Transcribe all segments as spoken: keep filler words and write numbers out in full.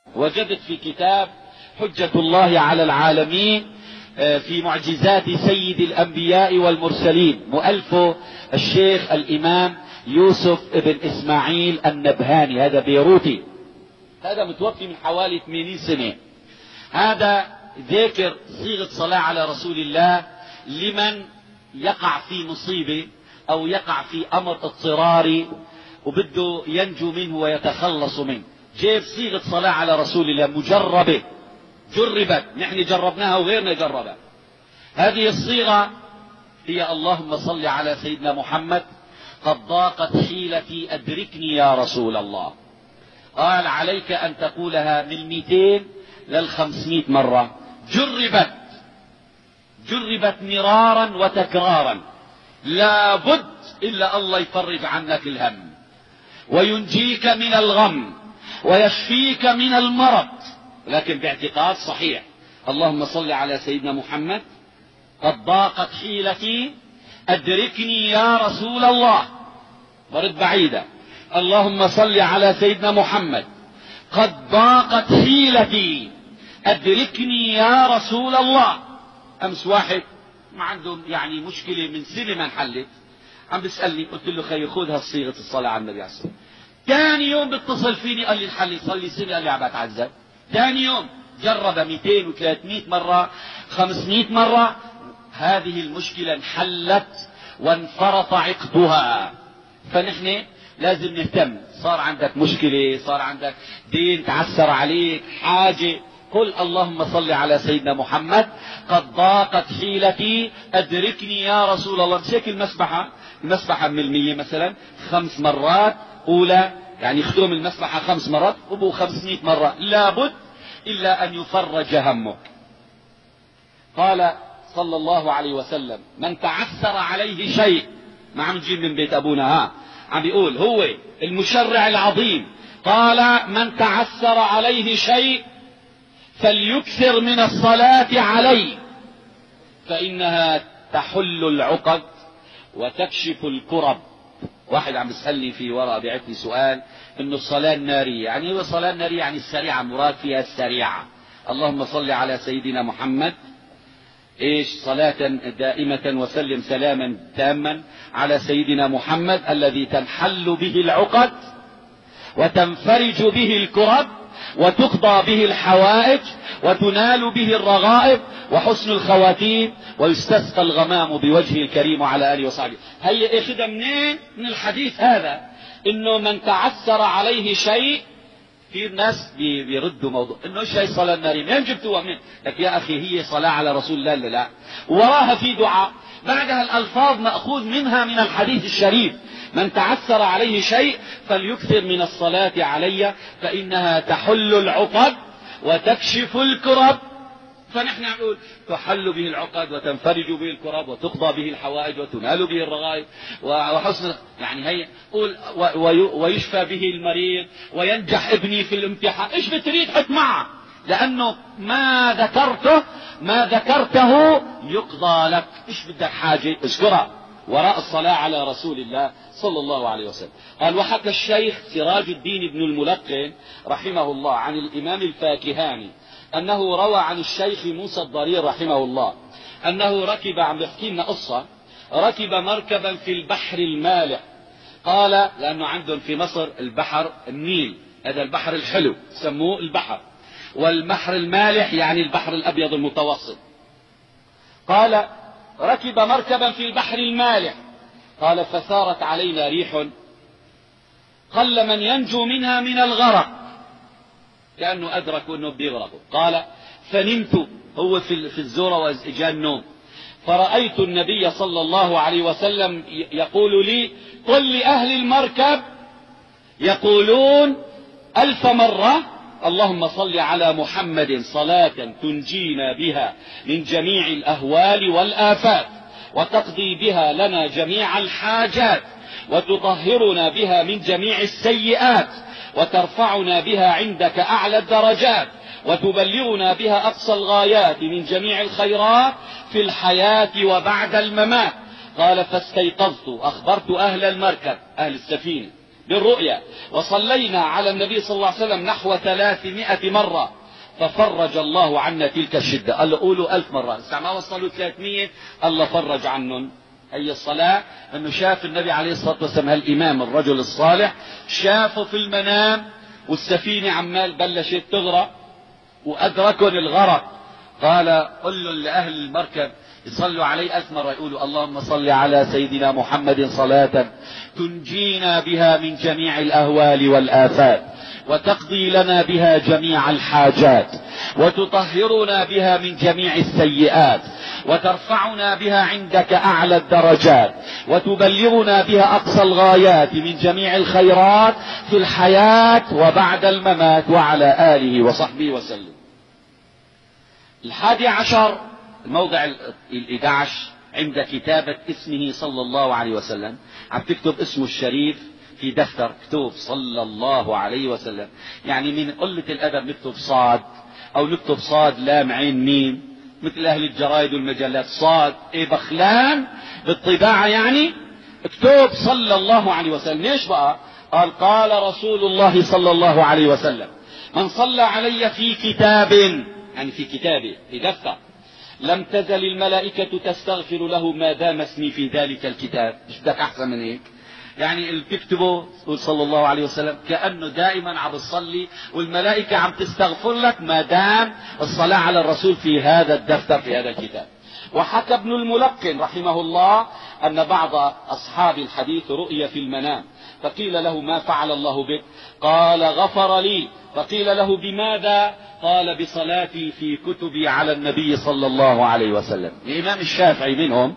وجدت في كتاب حجة الله على العالمين في معجزات سيد الأنبياء والمرسلين، مؤلفه الشيخ الإمام يوسف ابن إسماعيل النبهاني، هذا بيروتي، هذا متوفي من حوالي ثمانين سنة. هذا ذكر صيغة صلاة على رسول الله لمن يقع في مصيبة أو يقع في أمر اضطراري وبده ينجو منه ويتخلص منه، جيب صيغة صلاة على رسول الله مجربة، جربت، نحن جربناها وغيرنا جربها. هذه الصيغة هي اللهم صل على سيدنا محمد قد ضاقت حيلتي أدركني يا رسول الله. قال عليك أن تقولها من مئتين للخمسمائة مرة، جربت جربت مرارا وتكرارا، لابد إلا الله يفرج عنك الهم وينجيك من الغم ويشفيك من المرض، لكن باعتقاد صحيح. اللهم صل على سيدنا محمد قد ضاقت حيلتي أدركني يا رسول الله. برد بعيدة، اللهم صل على سيدنا محمد قد ضاقت حيلتي أدركني يا رسول الله. أمس واحد ما عندهم يعني مشكلة من سنة ما انحلت، عم بيسألني، قلت له خي خذ هالصيغة الصلاة على النبي عليه الصلاة والسلام. ثاني يوم بيتصل فيني قال لي الحل صار لي سنة، قال لي عم بتعذب. ثاني يوم جرب مئتين وثلاثمائة مرة خمسمائة مرة، هذه المشكلة انحلت وانفرط عقدها. فنحن لازم نهتم، صار عندك مشكلة، صار عندك دين تعسر عليك، حاجة، قل اللهم صل على سيدنا محمد قد ضاقت حيلتي أدركني يا رسول الله. مش هيك المسبحة، المسبحة من المية مثلا خمس مرات أولى، يعني اختم المسبحة خمس مرات وبو خمسمائة مرة، لابد إلا أن يفرج همك. قال صلى الله عليه وسلم من تعسر عليه شيء، ما عم نجيب من بيت أبونا، ها عم بيقول هو المشرع العظيم، قال من تعسر عليه شيء فليكثر من الصلاة عليه فإنها تحل العقد وتكشف الكرب. واحد عم يسألني في وراء بعثني سؤال انه الصلاة النارية، يعني هو الصلاة النارية يعني السريعة، مراد فيها السريعة. اللهم صل على سيدنا محمد ايش صلاة دائمة وسلم سلاما تاما على سيدنا محمد الذي تنحل به العقد وتنفرج به الكرب وتقضى به الحوائج وتنال به الرغائب وحسن الخواتيم ويستسقى الغمام بوجهه الكريم وعلى آله وصحبه. هي اخذها منين؟ من الحديث هذا، انه من تعسر عليه شيء. في ناس بيردوا موضوع انه ايش هي الصلاة النارية، منين جبتوها منين؟ لك يا اخي هي صلاة على رسول الله، لا لا وراها في دعاء، بعدها الالفاظ مأخوذ منها من الحديث الشريف، من تعسر عليه شيء فليكثر من الصلاة علي فإنها تحل العقد وتكشف الكرب. فنحن نقول تحل به العقد وتنفرج به الكرب وتقضى به الحوائج وتنال به الرغائب وحسن، يعني هي قول ويشفى به المريض وينجح ابني في الامتحان. ايش بتريد حط معه، لانه ما ذكرته ما ذكرته يقضى لك. ايش بدك حاجة اذكرها وراء الصلاة على رسول الله صلى الله عليه وسلم. قال وحكى الشيخ سراج الدين بن الملقن رحمه الله عن الإمام الفاكهاني أنه روى عن الشيخ موسى الضرير رحمه الله أنه ركب، عم يحكي لنا قصة، ركب مركبا في البحر المالح. قال لأنه عندهم في مصر البحر النيل، هذا البحر الحلو سموه البحر، والبحر المالح يعني البحر الأبيض المتوسط. قال ركب مركبا في البحر المالح، قال فثارت علينا ريح قل من ينجو منها من الغرق، كأنه أدركوا أنه بيغرقوا. قال فنمت، هو في الزورة وإجا النوم، فرأيت النبي صلى الله عليه وسلم يقول لي قل لأهل المركب يقولون ألف مرة اللهم صل على محمد صلاة تنجينا بها من جميع الأهوال والآفات وتقضي بها لنا جميع الحاجات وتطهرنا بها من جميع السيئات وترفعنا بها عندك أعلى الدرجات وتبلغنا بها أقصى الغايات من جميع الخيرات في الحياة وبعد الممات. قال فاستيقظت، أخبرت أهل المركب أهل السفينة بالرؤيا، وصلينا على النبي صلى الله عليه وسلم نحو ثلاثمائة مرة ففرج الله عنا تلك الشدة. قال له قولوا ألف مرة، بس ما وصلوا ثلاثمائة الله فرج عنهم. هي الصلاة انه شاف النبي عليه الصلاة والسلام الامام الرجل الصالح، شافه في المنام والسفينة عمال بلشت تغرق وادركهم الغرق. قال قل له لأهل المركب يصلوا عليه ألف مرة، يقولوا اللهم صل على سيدنا محمد صلاة تنجينا بها من جميع الأهوال والآفات، وتقضي لنا بها جميع الحاجات، وتطهرنا بها من جميع السيئات، وترفعنا بها عندك أعلى الدرجات، وتبلغنا بها أقصى الغايات من جميع الخيرات في الحياة وبعد الممات، وعلى آله وصحبه وسلم. الحادي عشر الموضع الإحدى عشر عند كتابة اسمه صلى الله عليه وسلم، عم تكتب اسمه الشريف في دفتر، اكتب صلى الله عليه وسلم. يعني من قلة الأدب نكتب صاد أو نكتب صاد لام عين ميم مثل أهل الجرايد والمجلات، صاد إيه بخلان بالطباعة، يعني اكتب صلى الله عليه وسلم. ليش بقى؟ قال قال رسول الله صلى الله عليه وسلم من صلى علي في كتاب، يعني في كتابه في دفتر، لم تزل الملائكة تستغفر له ما دام اسمي في ذلك الكتاب. مش بدك أحسن من هيك؟ يعني اللي بتكتبه صلى الله عليه وسلم كأنه دائما عم تصلي والملائكة عم تستغفر لك ما دام الصلاة على الرسول في هذا الدفتر في هذا الكتاب. وحكى ابن الملقن رحمه الله أن بعض أصحاب الحديث رؤي في المنام، فقيل له ما فعل الله بك؟ قال غفر لي. فقيل له بماذا؟ قال بصلاتي في كتبي على النبي صلى الله عليه وسلم. الإمام الشافعي منهم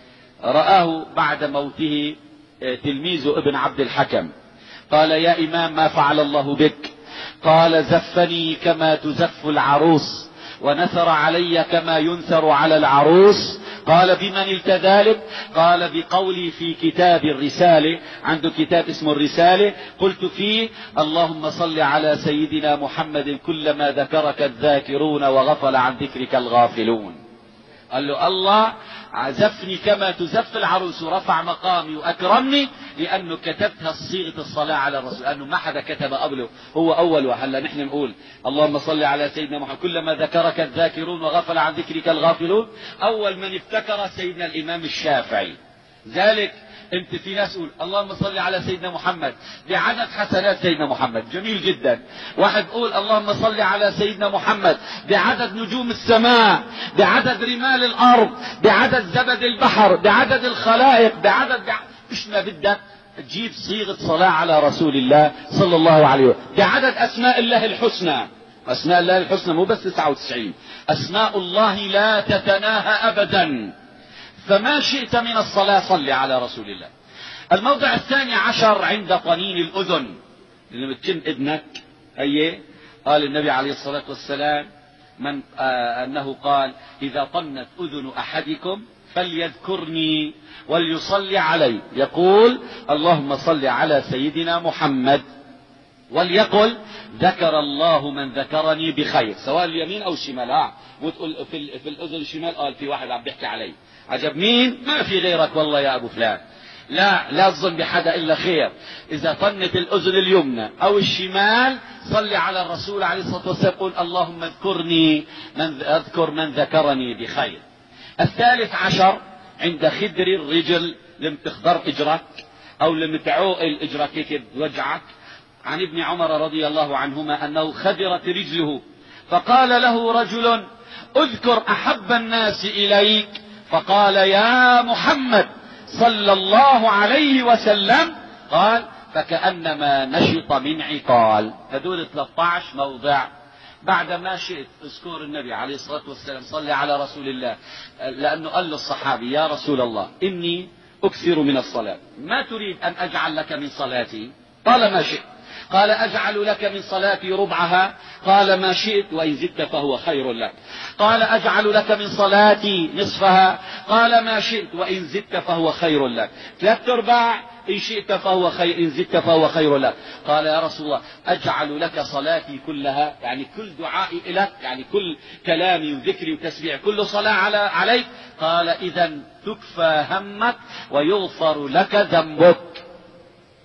رآه بعد موته تلميذ ابن عبد الحكم، قال يا إمام ما فعل الله بك؟ قال زفني كما تزف العروس، ونثر علي كما ينثر على العروس. قال بمن قلت ذلك؟ قال بقولي في كتاب الرسالة، عنده كتاب اسمه الرسالة، قلت فيه اللهم صل على سيدنا محمد كلما ذكرك الذاكرون وغفل عن ذكرك الغافلون. قال له الله عزفني كما تزف العروس ورفع مقامي وأكرمني لأنه كتبتها صيغة الصلاة على الرسول، لأنه ما حدا كتب قبله، هو أول واحد. هلا نحن نقول اللهم صل على سيدنا محمد كلما ذكرك الذاكرون وغفل عن ذكرك الغافلون، أول من ابتكر سيدنا الإمام الشافعي. ذلك انت في ناس يقول اللهم صل على سيدنا محمد بعدد حسنات سيدنا محمد، جميل جدا. واحد يقول اللهم صل على سيدنا محمد بعدد نجوم السماء، بعدد رمال الارض، بعدد زبد البحر، بعدد الخلائق، بعدد مش ما بدك تجيب صيغة صلاة على رسول الله صلى الله عليه وسلم، بعدد اسماء الله الحسنى. اسماء الله الحسنى مو بس تسعة وتسعين، اسماء الله لا تتناهى ابدا. فما شئت من الصلاة صل على رسول الله. الموضع الثاني عشر عند طنين الأذن، اللي بتشم إذنك. هي قال النبي عليه الصلاة والسلام من آه أنه قال إذا طنت أذن أحدكم فليذكرني وليصلي علي، يقول اللهم صل على سيدنا محمد، وليقل ذكر الله من ذكرني بخير، سواء اليمين أو الشمال. ها وتقول في, في الأذن الشمال قال في واحد عم بيحكي علي، عجب مين؟ ما في غيرك والله يا أبو فلان. لا لا تظن بحدا إلا خير. إذا طنت الأذن اليمنى أو الشمال صل على الرسول عليه الصلاة والسلام، قل اللهم اذكرني من اذكر من ذكرني بخير. الثالث عشر عند خدر الرجل، لم تخضر اجرك أو لم تعوقل اجرك هيك وجعك. عن ابن عمر رضي الله عنهما أنه خدرت رجله، فقال له رجل اذكر أحب الناس إليك، فقال يا محمد صلى الله عليه وسلم. قال فكأنما نشط من عقال. هذول ثلاثة عشر موضع. بعد ما شئت اذكر النبي عليه الصلاة والسلام صلى على رسول الله، لأنه قال للصحابي يا رسول الله إني أكثر من الصلاة، ما تريد أن أجعل لك من صلاتي؟ قال ما شئت. قال أجعل لك من صلاتي ربعها؟ قال ما شئت وإن زدت فهو خير لك. قال أجعل لك من صلاتي نصفها؟ قال ما شئت وإن زدت فهو خير لك. ثلاث أرباع إن شئت فهو خير، إن زدت فهو خير لك. قال يا رسول الله أجعل لك صلاتي كلها؟ يعني كل دعائي لك، يعني كل كلامي وذكري وتسبيح كل صلاة على عليك؟ قال إذا تكفى همك ويغفر لك ذنبك.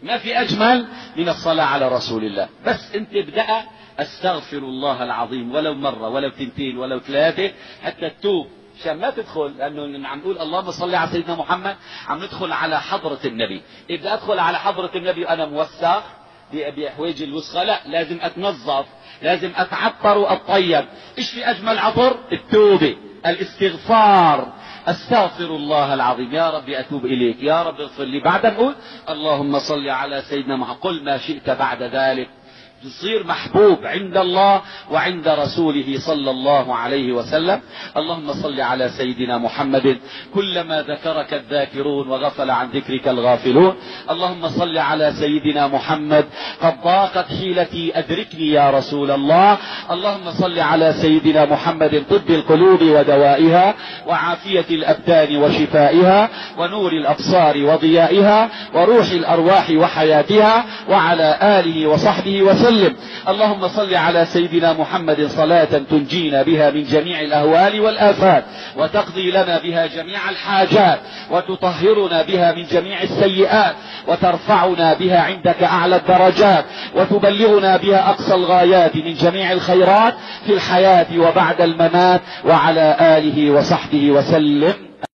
ما في أجمل من الصلاة على رسول الله. بس أنت ابدأ أستغفر الله العظيم ولو مرة ولو تنتين ولو ثلاثة حتى تتوب، عشان ما تدخل، لأنه عم نقول اللهم صل على سيدنا محمد، عم ندخل على حضرة النبي. إذا أدخل على حضرة النبي وأنا موسخ بأحواج الوسخة، لا، لازم أتنظف، لازم أتعطر وأتطيب. إيش في أجمل عطر؟ التوبة، الاستغفار. أستغفر الله العظيم، يا رب أتوب إليك، يا رب اغفر لي. بعد نقول اللهم صل على سيدنا محمد، قل ما شئت بعد ذلك، تصير محبوب عند الله وعند رسوله صلى الله عليه وسلم. اللهم صل على سيدنا محمد، كلما ذكرك الذاكرون وغفل عن ذكرك الغافلون. اللهم صل على سيدنا محمد، قد ضاقت حيلتي أدركني يا رسول الله. اللهم صل على سيدنا محمد، طب القلوب ودوائها، وعافية الأبدان وشفائها، ونور الأبصار وضيائها، وروح الأرواح وحياتها، وعلى آله وصحبه وسلم. اللهم صل على سيدنا محمد صلاة تنجينا بها من جميع الأهوال والآفات، وتقضي لنا بها جميع الحاجات، وتطهرنا بها من جميع السيئات، وترفعنا بها عندك أعلى الدرجات، وتبلغنا بها أقصى الغايات من جميع الخيرات في الحياة وبعد الممات، وعلى آله وصحبه وسلم.